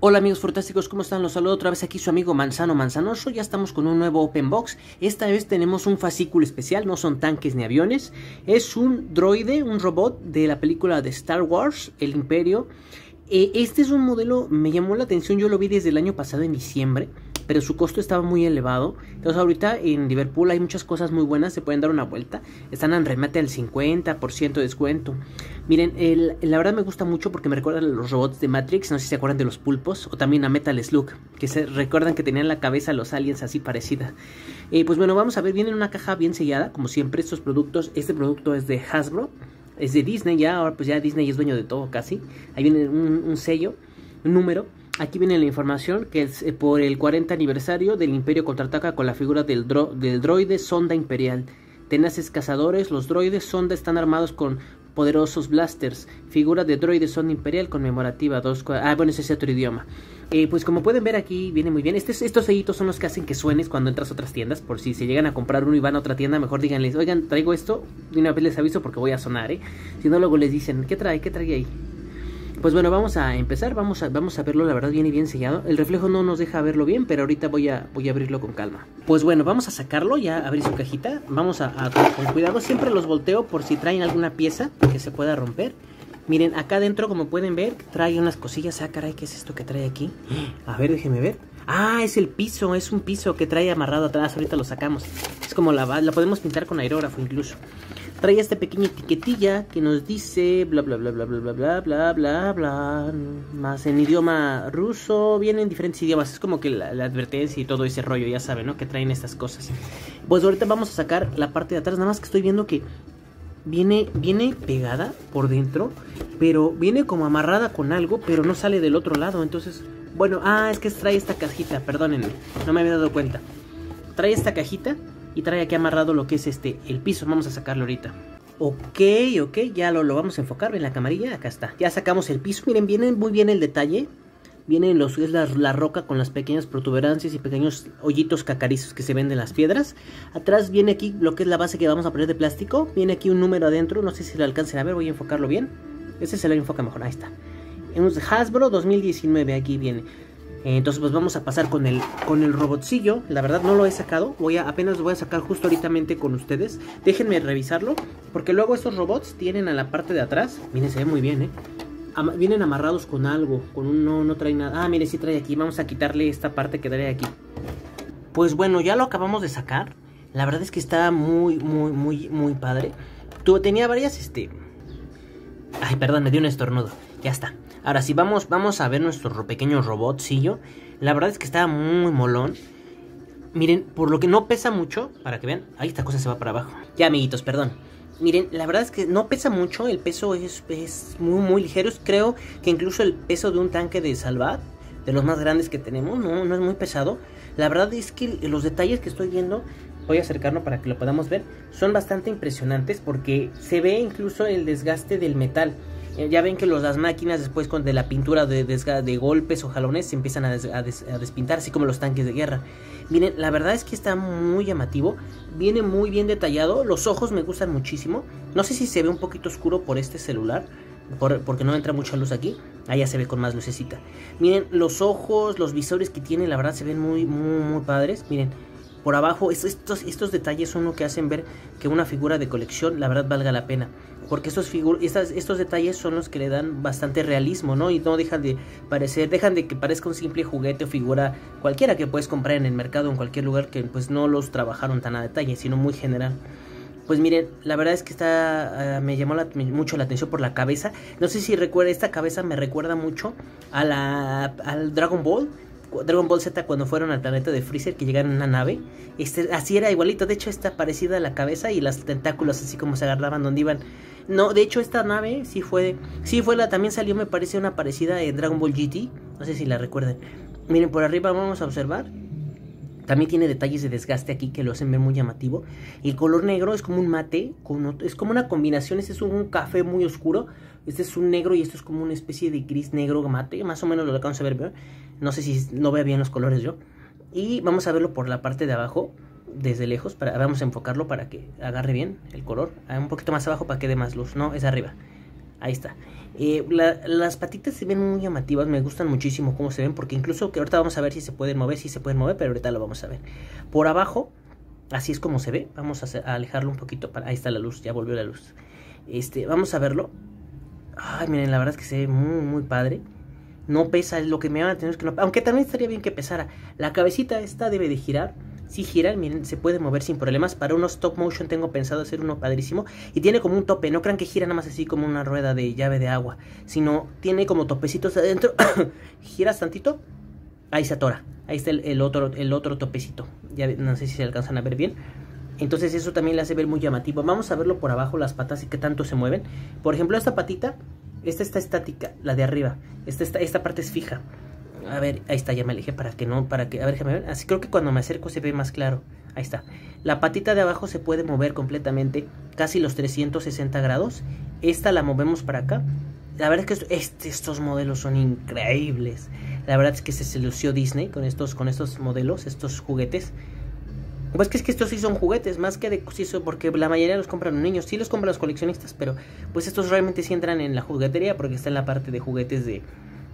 Hola amigos fantásticos, ¿cómo están? Los saludo otra vez aquí su amigo Manzano Manzanoso. Ya estamos con un nuevo Open Box. Esta vez tenemos un fascículo especial, no son tanques ni aviones. Es un droide, un robot de la película de Star Wars, El Imperio. Este es un modelo, me llamó la atención, yo lo vi desde el año pasado en diciembre, pero su costo estaba muy elevado. Entonces ahorita en Liverpool hay muchas cosas muy buenas, se pueden dar una vuelta. Están en remate al 50% de descuento. Miren, la verdad me gusta mucho porque me recuerdan a los robots de Matrix, no sé si se acuerdan de los pulpos, o también a Metal Slug, que se recuerdan que tenían la cabeza los aliens así parecida. Pues bueno, vamos a ver, viene en una caja bien sellada, como siempre estos productos. Este producto es de Hasbro, es de Disney ya, ahora pues ya Disney es dueño de todo casi. Ahí viene un sello, un número. Aquí viene la información que es por el 40 aniversario del Imperio contraataca con la figura del droide sonda imperial. Tenaces cazadores, los droides sonda están armados con poderosos blasters. Figura de droide sonda imperial conmemorativa. Bueno, ese es otro idioma. Pues como pueden ver aquí viene muy bien. Estos sellitos son los que hacen que suenes cuando entras a otras tiendas. Por si se llegan a comprar uno y van a otra tienda, mejor díganles, oigan, traigo esto. De una vez les aviso porque voy a sonar, Si no, luego les dicen, ¿qué trae ahí? Pues bueno, vamos a empezar, vamos a verlo, la verdad viene bien sellado. El reflejo no nos deja verlo bien, pero ahorita voy a abrirlo con calma. Pues bueno, vamos a sacarlo, ya abrir su cajita. Vamos con cuidado, siempre los volteo por si traen alguna pieza que se pueda romper. Miren, acá adentro, como pueden ver, trae unas cosillas. Ah, caray, ¿qué es esto que trae aquí? A ver, déjenme ver. Ah, es el piso, es un piso que trae amarrado atrás, ahorita lo sacamos. Es como la podemos pintar con aerógrafo incluso. Trae esta pequeña etiquetilla que nos dice bla bla bla bla bla bla bla bla bla bla, más en idioma ruso, viene en diferentes idiomas, es como que la advertencia y todo ese rollo, ya saben, ¿no? Que traen estas cosas. Pues ahorita vamos a sacar la parte de atrás, nada más que estoy viendo que viene pegada por dentro, pero viene como amarrada con algo, pero no sale del otro lado, entonces, bueno, es que trae esta cajita, perdónenme, no me había dado cuenta. Trae esta cajita y trae aquí amarrado lo que es el piso. Vamos a sacarlo ahorita. Ok, ya lo vamos a enfocar en la camarilla. Acá está, ya sacamos el piso. Miren, viene muy bien el detalle. Viene es la roca con las pequeñas protuberancias y pequeños hoyitos cacarizos que se ven de las piedras. Atrás viene aquí lo que es la base que vamos a poner de plástico. Viene aquí un número adentro, no sé si lo alcancen a ver, voy a enfocarlo bien. Ese se lo enfoca mejor, ahí está. Es Hasbro 2019, aquí viene. Entonces pues vamos a pasar con el robotcillo. La verdad no lo he sacado, apenas lo voy a sacar justo ahorita con ustedes. Déjenme revisarlo, porque luego estos robots tienen a la parte de atrás, miren, se ve muy bien, vienen amarrados con algo, no trae nada. Mire, sí trae aquí, vamos a quitarle esta parte que trae aquí. Pues bueno, ya lo acabamos de sacar. La verdad es que está muy padre. Tenía varias, Ay, perdón, me dio un estornudo. Ya está. Ahora sí, vamos a ver nuestro pequeño robotcillo. La verdad es que está muy molón. Miren, por lo que no pesa mucho, para que vean. Ahí esta cosa se va para abajo. Ya, amiguitos, perdón. Miren, la verdad es que no pesa mucho. El peso es muy ligero. Creo que incluso el peso de un tanque de Salvat, de los más grandes que tenemos, no es muy pesado. La verdad es que los detalles que estoy viendo, voy a acercarlo para que lo podamos ver, son bastante impresionantes porque se ve incluso el desgaste del metal. Ya ven que las máquinas después de la pintura de golpes o jalones se empiezan a despintar, así como los tanques de guerra. Miren, la verdad es que está muy llamativo, viene muy bien detallado, los ojos me gustan muchísimo. No sé si se ve un poquito oscuro por este celular, porque no entra mucha luz aquí. Ya se ve con más lucecita. Miren, los ojos, los visores que tiene, la verdad se ven muy padres. Miren, por abajo, estos detalles son lo que hacen ver que una figura de colección, la verdad, valga la pena. Porque estos detalles son los que le dan bastante realismo, ¿no? Y no dejan de que parezca un simple juguete o figura cualquiera que puedes comprar en el mercado o en cualquier lugar, que pues no los trabajaron tan a detalle, sino muy general. Pues miren, la verdad es que me llamó mucho la atención por la cabeza. No sé si recuerda, esta cabeza me recuerda mucho al Dragon Ball Z, cuando fueron al planeta de Freezer, que llegaron en una nave. Así era igualito, de hecho está parecida a la cabeza y los tentáculos así como se agarraban donde iban. No, de hecho esta nave también salió, me parece, una parecida en Dragon Ball GT, no sé si la recuerdan. Miren, por arriba vamos a observar. También tiene detalles de desgaste aquí que lo hacen ver muy llamativo. El color negro es como un mate, es como una combinación. Este es un café muy oscuro, este es un negro y esto es como una especie de gris negro mate. Más o menos lo alcanzo a ver. No sé si no veo bien los colores yo. Y vamos a verlo por la parte de abajo, desde lejos. Vamos a enfocarlo para que agarre bien el color. Un poquito más abajo para que dé más luz. No, es arriba. Ahí está. Las patitas se ven muy llamativas, me gustan muchísimo cómo se ven, porque incluso que ahorita vamos a ver si se pueden mover, pero ahorita lo vamos a ver. Por abajo, así es como se ve. Vamos a alejarlo un poquito. Ahí está la luz, ya volvió la luz. Vamos a verlo. Ay, miren, la verdad es que se ve muy padre. No pesa, lo que me van a tener que no, aunque también estaría bien que pesara. La cabecita esta debe de girar. Si giran, miren, se puede mover sin problemas. Para unos stop motion tengo pensado hacer uno padrísimo. Y tiene como un tope, no crean que gira nada más así como una rueda de llave de agua, sino tiene como topecitos adentro. Giras tantito, ahí se atora. Ahí está el otro topecito. Ya no sé si se alcanzan a ver bien. Entonces eso también le hace ver muy llamativo. Vamos a verlo por abajo, las patas y qué tanto se mueven. Por ejemplo, esta patita, esta está estática, la de arriba. Esta parte es fija. A ver, ahí está, ya me alejé para que, a ver, déjame ver. Así creo que cuando me acerco se ve más claro. Ahí está. La patita de abajo se puede mover completamente, casi los 360 grados. Esta la movemos para acá. La verdad es que estos modelos son increíbles. La verdad es que se lució Disney con estos modelos, estos juguetes. Pues que es que estos sí son juguetes, más que de sí, porque la mayoría los compran los niños. Sí los compran los coleccionistas, pero pues estos realmente sí entran en la juguetería, porque está en la parte de juguetes de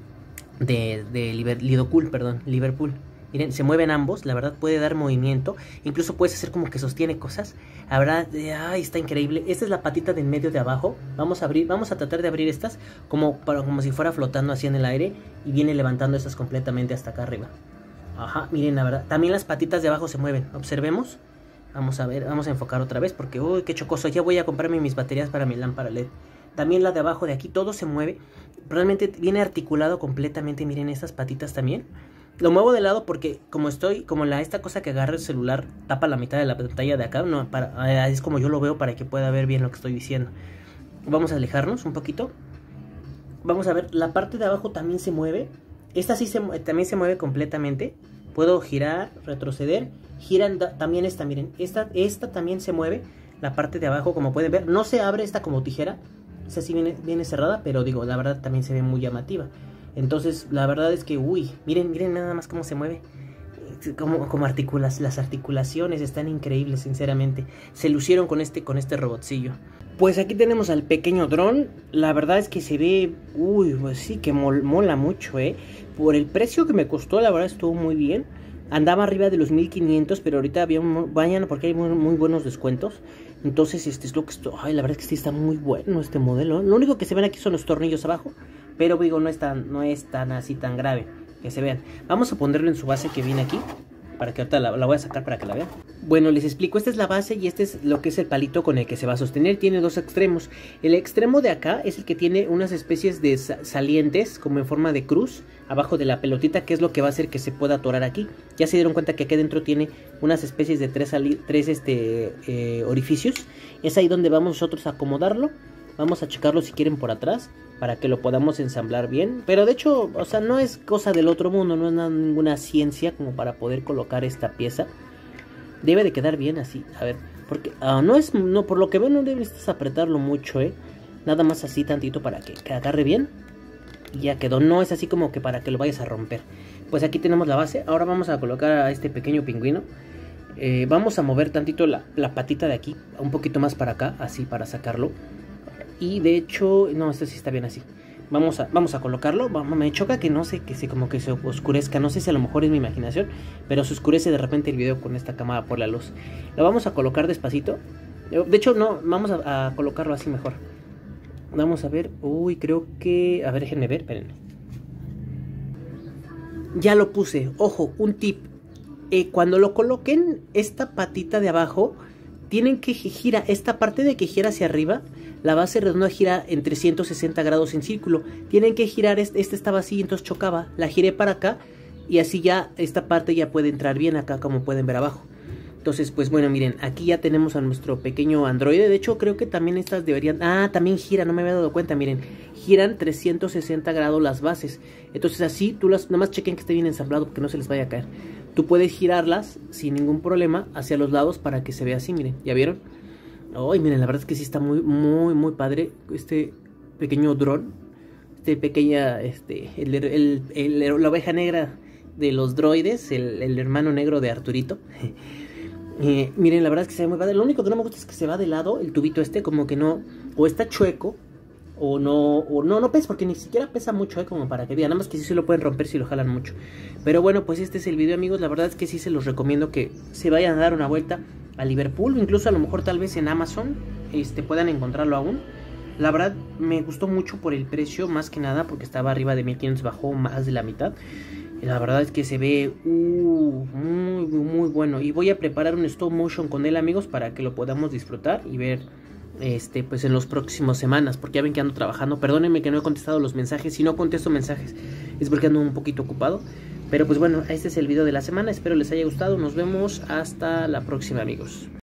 Liverpool. Miren, se mueven ambos, la verdad puede dar movimiento, incluso puedes hacer como que sostiene cosas. La verdad, ay, está increíble. Esta es la patita de en medio de abajo. Vamos a tratar de abrir estas como si fuera flotando así en el aire, y viene levantando estas completamente hasta acá arriba. Ajá, miren, la verdad, también las patitas de abajo se mueven. Observemos. Vamos a ver, vamos a enfocar otra vez porque uy, qué chocoso. Ya voy a comprarme mis baterías para mi lámpara LED. También la de abajo de aquí, todo se mueve. Realmente viene articulado completamente. Miren estas patitas también. Lo muevo de lado porque esta cosa que agarra el celular tapa la mitad de la pantalla de acá. No, es como yo lo veo para que pueda ver bien lo que estoy diciendo. Vamos a alejarnos un poquito. Vamos a ver, la parte de abajo también se mueve. Esta sí también se mueve completamente. Puedo girar, retroceder. Giran también esta, miren. Esta también se mueve. La parte de abajo, como pueden ver, no se abre esta como tijera. Esa sí viene cerrada, pero digo, la verdad también se ve muy llamativa. Entonces, la verdad es que, uy, miren nada más cómo se mueve. Como las articulaciones están increíbles, sinceramente. Se lucieron con este robotcillo. Pues aquí tenemos al pequeño dron. La verdad es que se ve, uy, pues sí que mola mucho, Por el precio que me costó, la verdad estuvo muy bien. Andaba arriba de los 1500, pero ahorita vayan porque hay muy buenos descuentos. Entonces, es lo que ay, la verdad es que sí está muy bueno este modelo. Lo único que se ven aquí son los tornillos abajo, pero digo, no es tan así tan grave que se vean. Vamos a ponerlo en su base que viene aquí, para que ahorita la voy a sacar para que la vean. Bueno, les explico, esta es la base y este es lo que es el palito con el que se va a sostener. Tiene dos extremos. El extremo de acá es el que tiene unas especies de salientes como en forma de cruz abajo de la pelotita, que es lo que va a hacer que se pueda atorar aquí. Ya se dieron cuenta que aquí adentro tiene unas especies de tres orificios. Es ahí donde vamos nosotros a acomodarlo. Vamos a checarlo si quieren por atrás, para que lo podamos ensamblar bien. Pero de hecho, o sea, no es cosa del otro mundo, no es ninguna ciencia como para poder colocar esta pieza. Debe de quedar bien así, a ver, porque por lo que veo no debes apretarlo mucho, nada más así tantito para que agarre bien. Y ya quedó, no es así como que para que lo vayas a romper. Pues aquí tenemos la base, ahora vamos a colocar a este pequeño pingüino. Vamos a mover tantito la patita de aquí, un poquito más para acá, así para sacarlo. Y de hecho, no, esto sí está bien así. Vamos a colocarlo. Me choca que no sé, como que se oscurezca. No sé si a lo mejor es mi imaginación, pero se oscurece de repente el video con esta cámara por la luz. Lo vamos a colocar despacito. De hecho, no, vamos a colocarlo así mejor. Vamos a ver. Uy, creo que... A ver, déjenme ver, espérenme. Ya lo puse. Ojo, un tip. Cuando lo coloquen, esta patita de abajo, tienen que girar. Esta parte de que gira hacia arriba, la base redonda gira en 360 grados en círculo. Tienen que girar, este estaba así, entonces chocaba. La giré para acá y así ya esta parte ya puede entrar bien acá, como pueden ver abajo. Entonces, pues bueno, miren, aquí ya tenemos a nuestro pequeño androide. De hecho, creo que también estas deberían... Ah, también gira, no me había dado cuenta, miren. Giran 360 grados las bases. Entonces así, nada más chequen que esté bien ensamblado porque no se les vaya a caer. Tú puedes girarlas sin ningún problema hacia los lados para que se vea así, miren. ¿Ya vieron? Ay, miren, la verdad es que sí está muy padre este pequeño dron. La oveja negra de los droides, el hermano negro de Arturito. Miren, la verdad es que se ve muy padre. Lo único que no me gusta es que se va de lado el tubito como que no, o está chueco, no pesa, porque ni siquiera pesa mucho, como para que vean, nada más que sí se lo pueden romper si lo jalan mucho. Pero bueno, pues este es el video, amigos. La verdad es que sí se los recomiendo que se vayan a dar una vuelta a Liverpool, incluso a lo mejor tal vez en Amazon puedan encontrarlo aún. La verdad me gustó mucho por el precio, más que nada porque estaba arriba de 1500, bajó más de la mitad. La verdad es que se ve muy bueno. Y voy a preparar un stop motion con él, amigos, para que lo podamos disfrutar y ver pues en los próximos semanas, porque ya ven que ando trabajando. Perdónenme que no he contestado los mensajes. Si no contesto mensajes es porque ando un poquito ocupado. Pero pues bueno, este es el video de la semana. Espero les haya gustado. Nos vemos hasta la próxima, amigos.